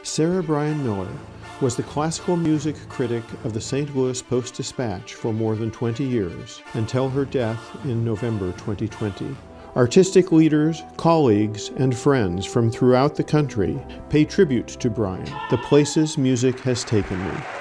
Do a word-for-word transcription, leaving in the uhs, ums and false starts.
Sarah Bryan Miller was the classical music critic of the Saint Louis Post-Dispatch for more than twenty years, until her death in November twenty twenty. Artistic leaders, colleagues, and friends from throughout the country pay tribute to Bryan, the places music has taken me.